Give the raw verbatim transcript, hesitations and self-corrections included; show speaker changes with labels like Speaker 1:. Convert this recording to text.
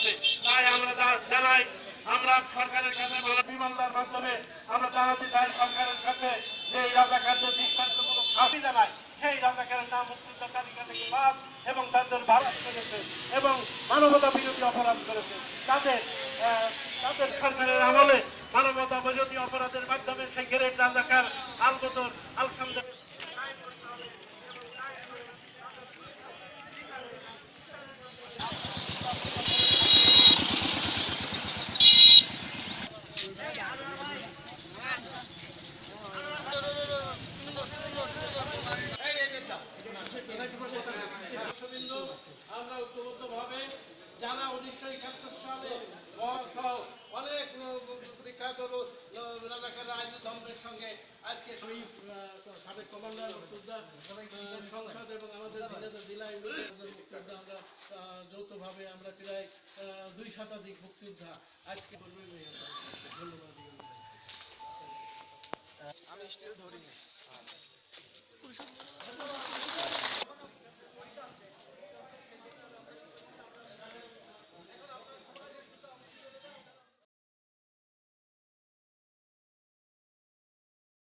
Speaker 1: করছে। তাই আমরা জানাই, আমরা সরকারের কাছে বিমানদার মাধ্যমে আমরা জানাতে চাই সরকারের কাছে যে এই রাজাকারদের দৃষ্টান্তমূলক শাস্তি জানাই। সেই রাজাকারের নাম মুক্তিযোদ্ধা তালিকা থেকে বাদ এবং তাদের ভারত করেছে এবং মানবতা বিরোধী অপরাধ করেছে। তাদের তাদের সরকারের আমলে মানবতা বিরোধী অপরাধের মাধ্যমে সেই গ্রেট রাজাকার আল বদর আল খামদের আমরা ঐক্যবদ্ধভাবে যারা উনিশশো একাত্তর সালে অনেক বিখ্যাত রাজাকার রাজনীতির সঙ্গে আজকে সাবেক কমান্ডার সংসদ এবং আমাদের জেলা মুক্তিযোদ্ধা আমরা যৌথভাবে আমরা প্রায় দুই শতাধিক মুক্তিযোদ্ধা আজকে ধন্যবাদ। আমি স্টিল ধরিনি।